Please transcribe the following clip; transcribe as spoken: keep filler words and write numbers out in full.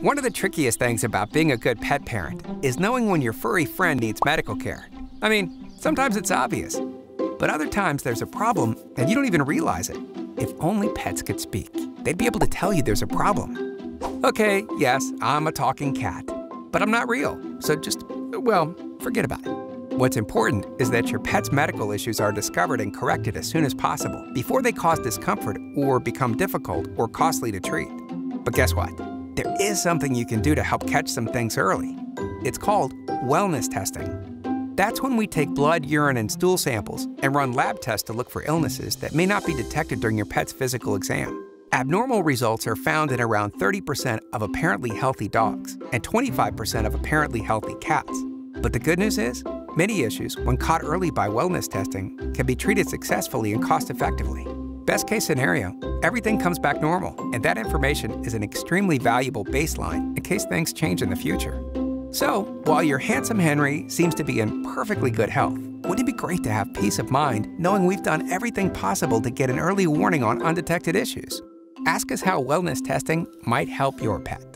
One of the trickiest things about being a good pet parent is knowing when your furry friend needs medical care. I mean, sometimes it's obvious, but other times there's a problem and you don't even realize it. If only pets could speak, they'd be able to tell you there's a problem. Okay, yes, I'm a talking cat, but I'm not real, so just, well, forget about it. What's important is that your pet's medical issues are discovered and corrected as soon as possible before they cause discomfort or become difficult or costly to treat. But guess what? There is something you can do to help catch some things early. It's called wellness testing. That's when we take blood, urine, and stool samples and run lab tests to look for illnesses that may not be detected during your pet's physical exam. Abnormal results are found in around thirty percent of apparently healthy dogs and twenty-five percent of apparently healthy cats. But the good news is, many issues, when caught early by wellness testing, can be treated successfully and cost-effectively. Best case scenario, everything comes back normal, and that information is an extremely valuable baseline in case things change in the future. So, while your handsome Henry seems to be in perfectly good health, wouldn't it be great to have peace of mind knowing we've done everything possible to get an early warning on undetected issues? Ask us how wellness testing might help your pet.